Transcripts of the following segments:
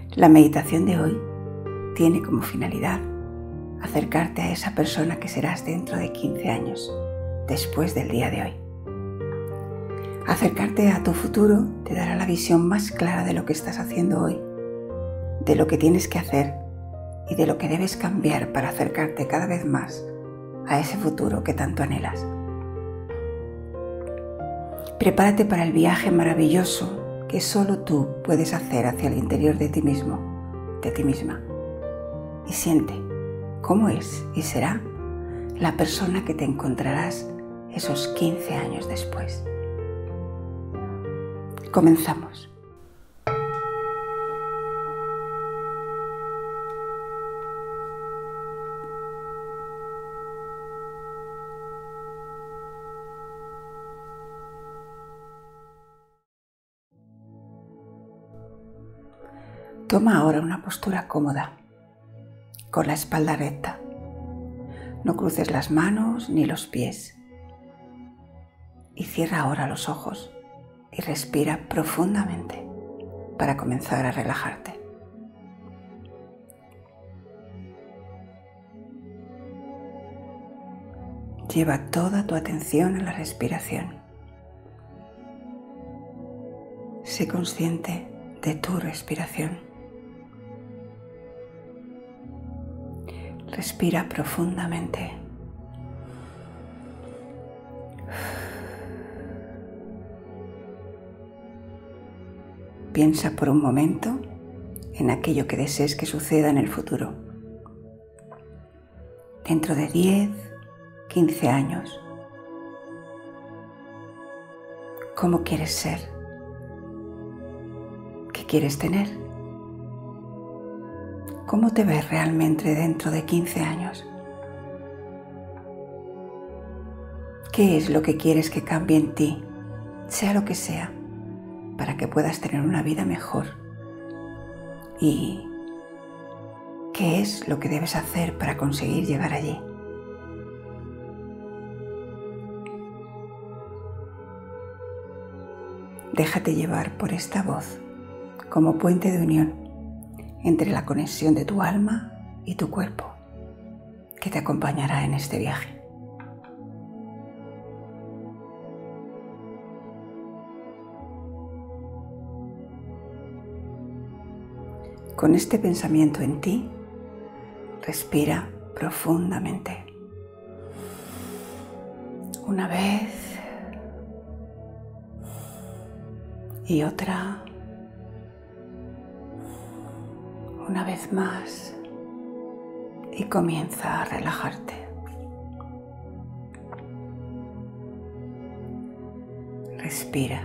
La meditación de hoy tiene como finalidad acercarte a esa persona que serás dentro de 15 años, después del día de hoy. Acercarte a tu futuro te dará la visión más clara de lo que estás haciendo hoy, de lo que tienes que hacer y de lo que debes cambiar para acercarte cada vez más a ese futuro que tanto anhelas. Prepárate para el viaje maravilloso que solo tú puedes hacer hacia el interior de ti mismo, de ti misma. Y siente cómo es y será la persona que te encontrarás esos 15 años después. Comenzamos. Toma ahora una postura cómoda, con la espalda recta. No cruces las manos ni los pies. Y cierra ahora los ojos y respira profundamente para comenzar a relajarte. Lleva toda tu atención a la respiración. Sé consciente de tu respiración. Respira profundamente. Piensa por un momento en aquello que desees que suceda en el futuro. Dentro de 10, 15 años. ¿Cómo quieres ser? ¿Qué quieres tener? ¿Cómo te ves realmente dentro de 15 años? ¿Qué es lo que quieres que cambie en ti, sea lo que sea, para que puedas tener una vida mejor? ¿Y qué es lo que debes hacer para conseguir llegar allí? Déjate llevar por esta voz como puente de unión entre la conexión de tu alma y tu cuerpo, que te acompañará en este viaje. Con este pensamiento en ti, respira profundamente. Una vez y otra. Una vez más y comienza a relajarte. Respira.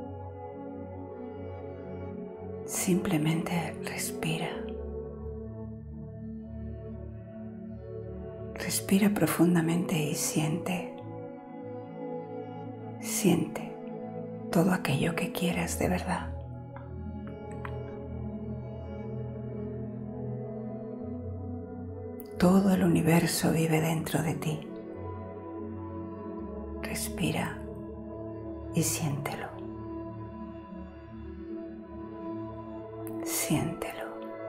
Simplemente respira. Respira profundamente y siente. Siente todo aquello que quieras de verdad. Todo el universo vive dentro de ti. Respira y siéntelo. Siéntelo.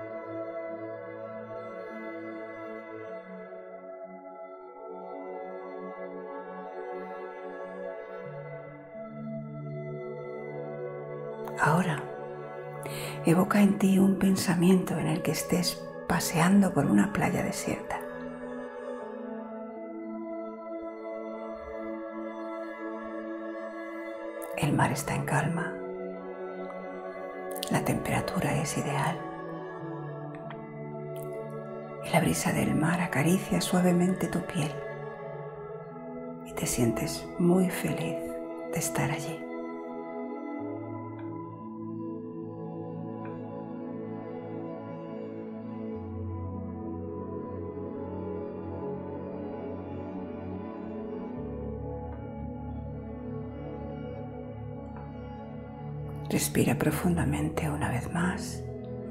Ahora, evoca en ti un pensamiento en el que estés paseando por una playa desierta. El mar está en calma. La temperatura es ideal. Y la brisa del mar acaricia suavemente tu piel. Y te sientes muy feliz de estar allí. Respira profundamente una vez más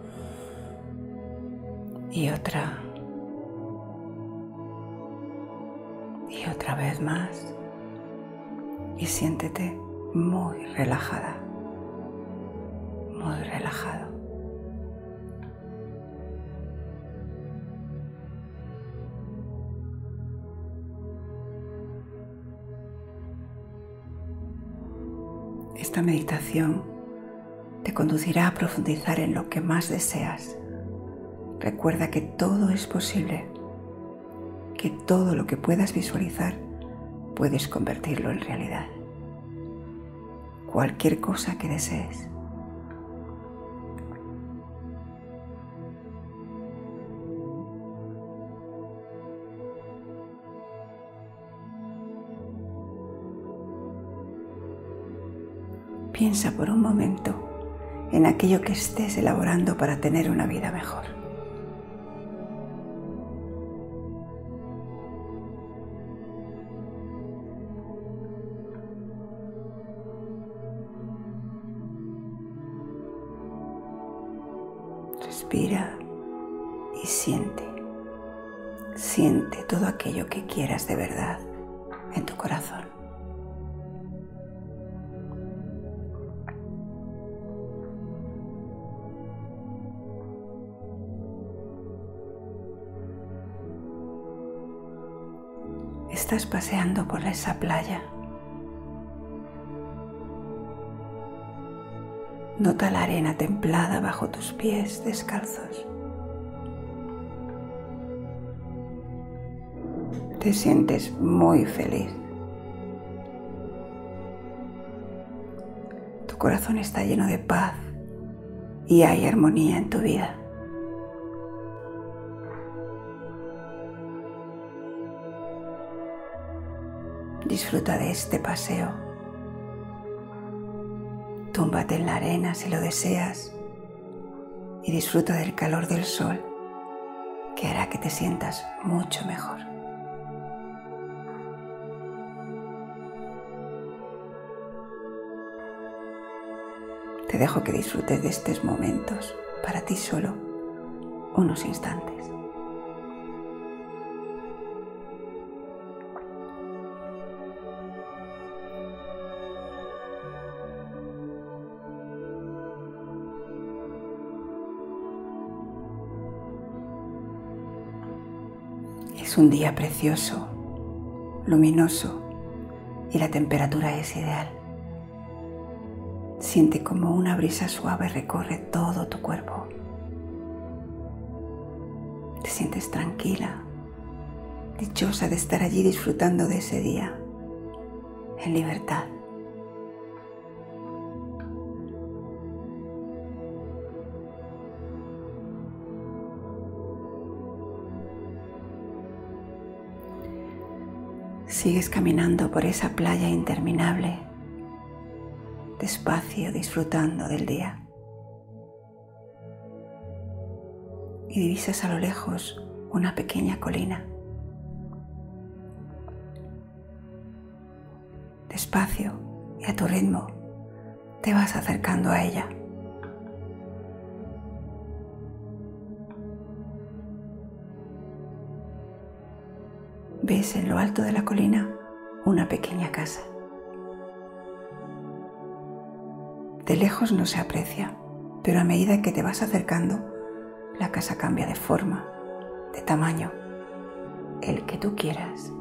y otra vez más y siéntete muy relajada, muy relajado. Esta meditación te conducirá a profundizar en lo que más deseas. Recuerda que todo es posible, que todo lo que puedas visualizar puedes convertirlo en realidad. Cualquier cosa que desees. Piensa por un momento en aquello que estés elaborando para tener una vida mejor. Respira y siente. Siente todo aquello que quieras de verdad en tu corazón. Estás paseando por esa playa. Nota la arena templada bajo tus pies descalzos. Te sientes muy feliz. Tu corazón está lleno de paz y hay armonía en tu vida. Disfruta de este paseo. Túmbate en la arena si lo deseas y disfruta del calor del sol que hará que te sientas mucho mejor. Te dejo que disfrutes de estos momentos para ti solo unos instantes. Es un día precioso, luminoso y la temperatura es ideal. Siente como una brisa suave recorre todo tu cuerpo. Te sientes tranquila, dichosa de estar allí disfrutando de ese día, en libertad. Sigues caminando por esa playa interminable, despacio, disfrutando del día. Y divisas a lo lejos una pequeña colina. Despacio y a tu ritmo te vas acercando a ella. Ves en lo alto de la colina una pequeña casa. De lejos no se aprecia, pero a medida que te vas acercando, la casa cambia de forma, de tamaño, el que tú quieras.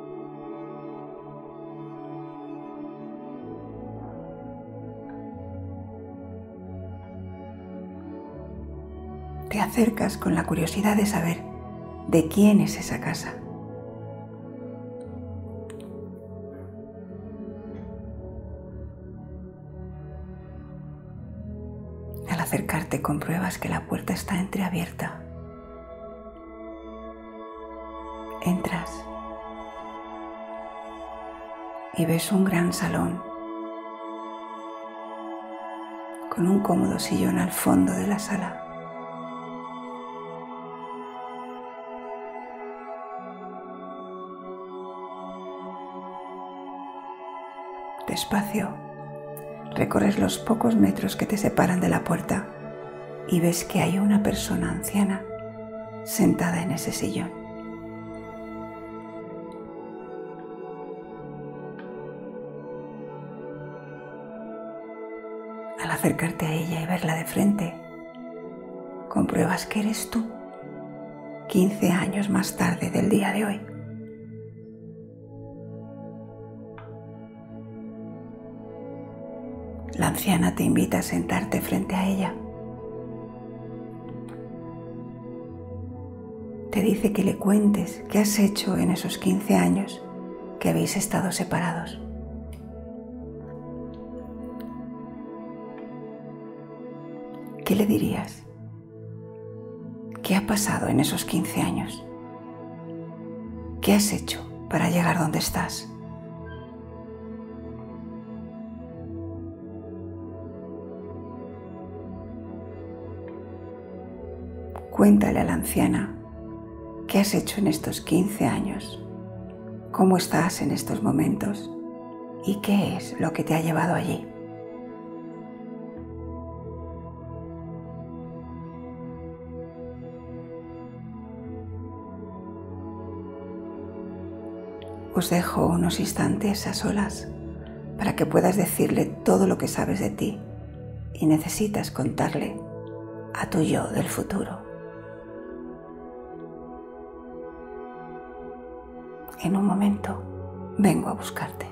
Te acercas con la curiosidad de saber de quién es esa casa. Al acercarte compruebas que la puerta está entreabierta. Entras y ves un gran salón con un cómodo sillón al fondo de la sala. Despacio, recorres los pocos metros que te separan de la puerta y ves que hay una persona anciana sentada en ese sillón. Al acercarte a ella y verla de frente, compruebas que eres tú, 15 años más tarde del día de hoy. La anciana te invita a sentarte frente a ella. Te dice que le cuentes qué has hecho en esos 15 años que habéis estado separados. ¿Qué le dirías? ¿Qué ha pasado en esos 15 años? ¿Qué has hecho para llegar donde estás? Cuéntale a la anciana qué has hecho en estos 15 años, cómo estás en estos momentos y qué es lo que te ha llevado allí. Os dejo unos instantes a solas para que puedas decirle todo lo que sabes de ti y necesitas contarle a tu yo del futuro. En un momento vengo a buscarte.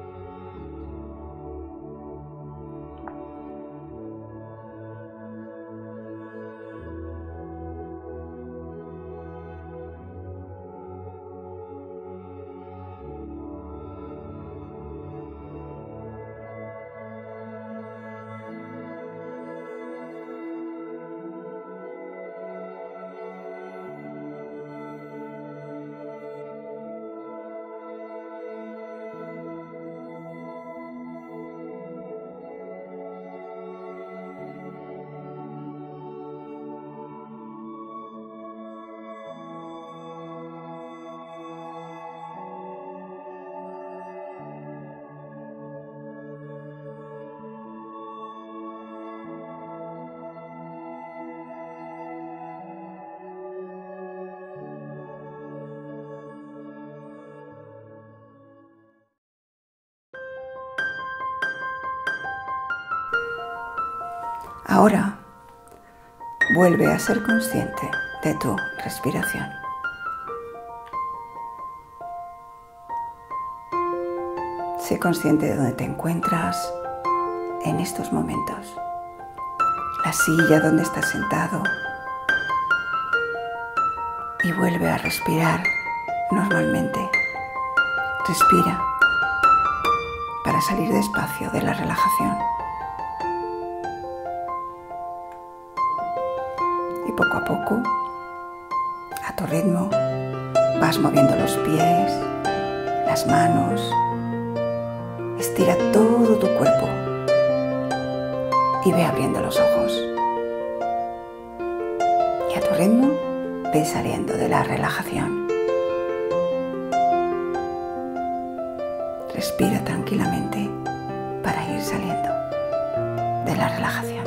Ahora vuelve a ser consciente de tu respiración. Sé consciente de dónde te encuentras en estos momentos, la silla donde estás sentado, y vuelve a respirar normalmente. Respira para salir despacio de la relajación. Y poco a poco, a tu ritmo, vas moviendo los pies, las manos. Estira todo tu cuerpo y ve abriendo los ojos. Y a tu ritmo, ve saliendo de la relajación. Respira tranquilamente para ir saliendo de la relajación.